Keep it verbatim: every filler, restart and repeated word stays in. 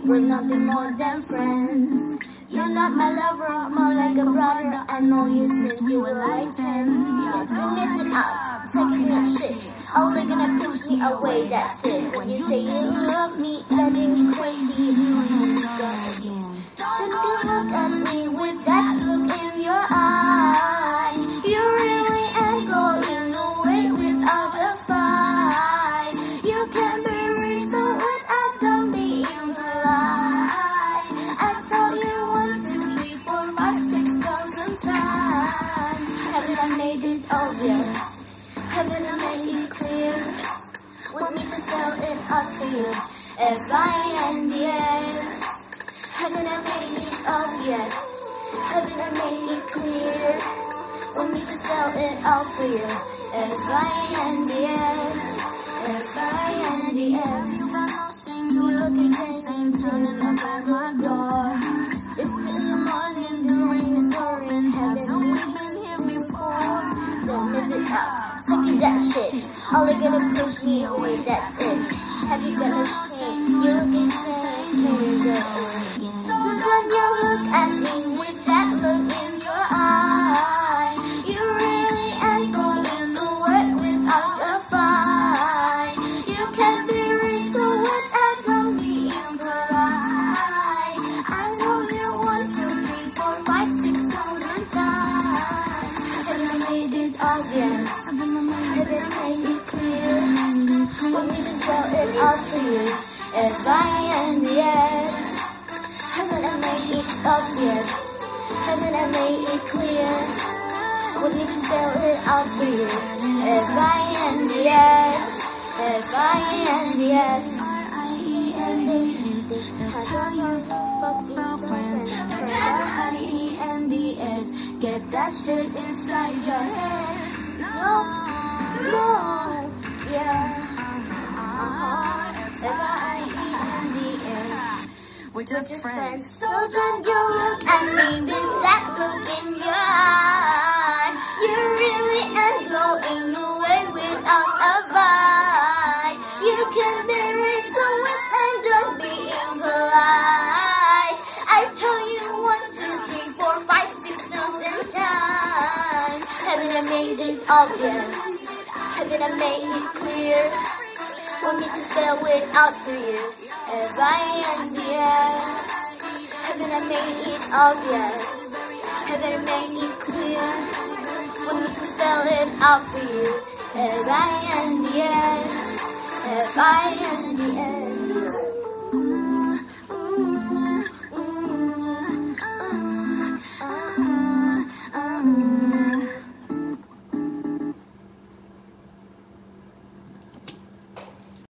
we're nothing more than friends. You're not my lover, more like a brother. I know you since you were like ten. Yeah, you're messing up, taking that shit. Only gonna push me away, that's it. When you say you love me, driving me crazy. You go again. Don't you look at me with that look in your eye. You really ain't going away without a fight. You can be reasoned without them being polite. I told you one, two, three, four, five, six thousand times. Haven't I made it obvious? Haven't I made it clear? Want me to spell it out for you? F I N D S. Haven't I made it obvious? Haven't I made it clear? Want me to spell it out for you? F I N D S. F I N D S. You got no shame, you look insane, turning up at my door. It's in the morning, the rain is pouring. Haven't we been here before? Don't miss it up, fucking that shit. All you gonna push me away, that's it. Have you got no shame? You look insane, here we go again. So when you look at me with that look in your eye, you really ain't going nowhere without your fight. You can be reasoned without them being polite. I know you one, two, three, four, five, six thousand times. Haven't I made it obvious? Haven't I made it clear? Want me to spell it out for you? F I N D S. Haven't I made it obvious? Haven't I made it clear? Want me to spell it out for you? F I N D S. F I N D S. R I E N D S. Have your fucking girlfriends. F I E N D S. Get that shit inside your head. No, no, yeah. F I E N D S. We're just, just friends. So don't you look at me with that look in your eye. You really ain't going away without a fight. You can be reasoned with and don't be impolite. I told you one, two, three, four, five, six thousand times. Haven't I made it obvious? Haven't I made it clear? Want me to spell it out for you? F I N D S. Haven't I made it obvious? Haven't I made it clear? Want me to spell it out for you? F I N D S. F I N D S.